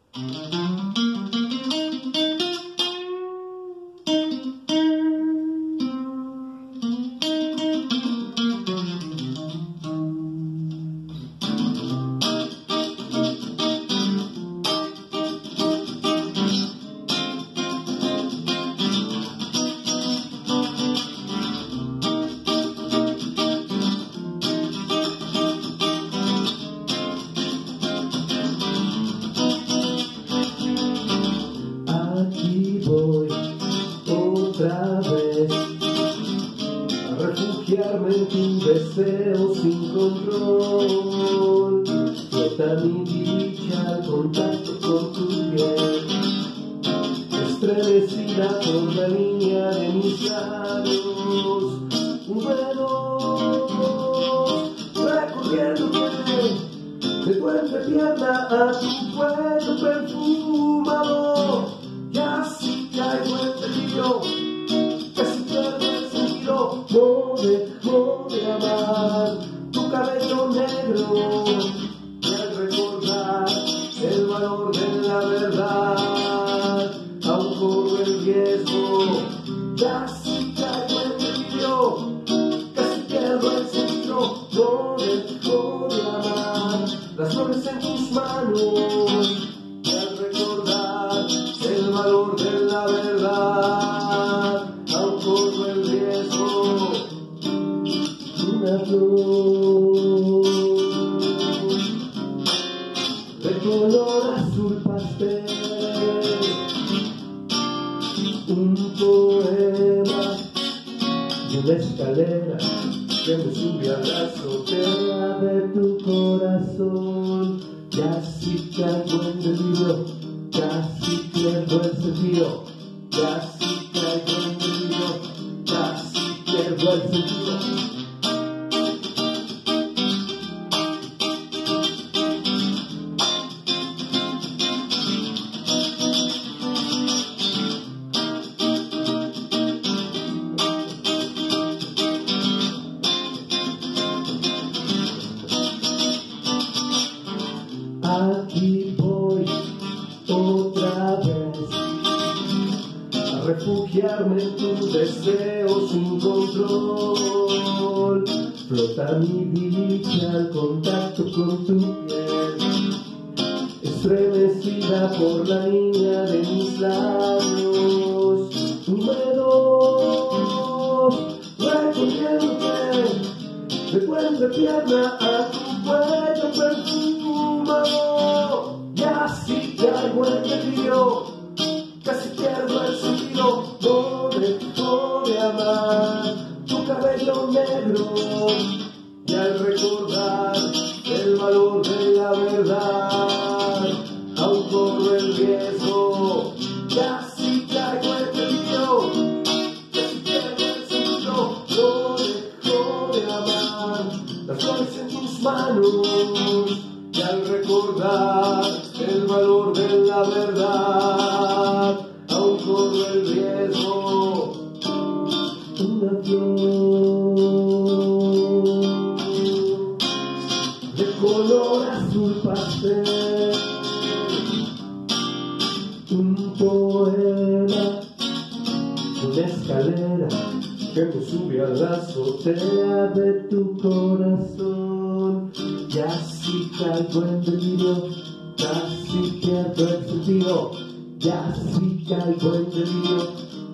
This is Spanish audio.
Aquí voy otra vez a refugiarme en tu deseo sin control. Flota mi dicha al contacto con tu piel, estremecida por la línea de mis labios, húmedos, recorriéndote de tu entrepierna a tu cuello perfumado. Y así caigo en delirio, casi pierdo el sentido. No dejo de amar tu cabello negro, y al recordar el valor de la verdad, aún corro el riesgo. Y así caigo en delirio, casi pierdo el sentido. No dejo de amar las flores en tus manos, y al recordar el valor de la verdad, aún corro el riesgo. Una flor de color azul pastel, un poema de una escalera que me sube a la azotea de tu corazón. Y así caigo en delirio, casi pierdo el sentido. Casi caigo en delirio, casi pierdo el sentido. Aquí voy otra vez a refugiarme en tu deseo sin control. Flota mi dicha al contacto con tu piel, estremecida por la línea de mis labios, húmedos, recorriéndote de tu entrepierna a tu cuello perfumado. Y así caigo en delirio, casi pierdo el sentido. No dejo de amar tu cabello negro, y al recordar el valor de la verdad, aún corro el riesgo. Y así caigo en delirio, casi pierdo el sentido. No dejo de amar las flores en tus manos, y al recordar el valor de la verdad, aún corro el riesgo. Una flor de color azul pastel, un poema de una escalera que me sube a la azotea de tu corazón. Y así caigo en delirio, casi pierdo el sentido. Y así caigo en delirio,